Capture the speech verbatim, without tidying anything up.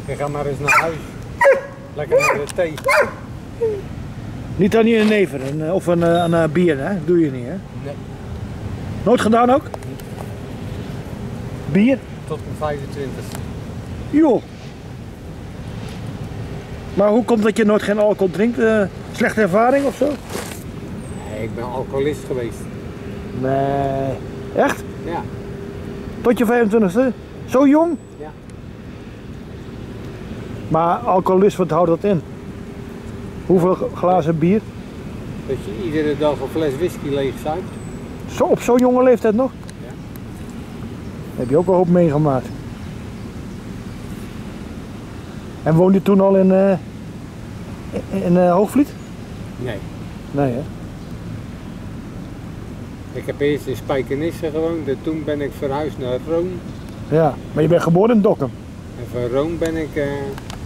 Ik ga maar eens naar huis. Lekker naar de thee. Niet aan je neven een, of een, een, een bier, hè? Doe je niet, hè? Nee. Nooit gedaan ook? Bier? Tot mijn vijfentwintigste. Joh. Maar hoe komt het dat je nooit geen alcohol drinkt? Uh, slechte ervaring of zo? Nee, ik ben alcoholist geweest. Nee. Echt? Ja. Tot je vijfentwintigste? Zo jong? Ja. Maar alcoholist, wat houdt dat in? Hoeveel glazen bier? Dat je iedere dag een fles whisky leeg zuipt. Zo, op zo'n jonge leeftijd nog? Ja. Heb je ook een hoop meegemaakt. En woonde je toen al in, uh, in, in uh, Hoogvliet? Nee. Nee, hè? Ik heb eerst in Spijkenisse gewoond en toen ben ik verhuisd naar Rome. Ja, maar je bent geboren in Dokkum. En van Rome ben ik uh,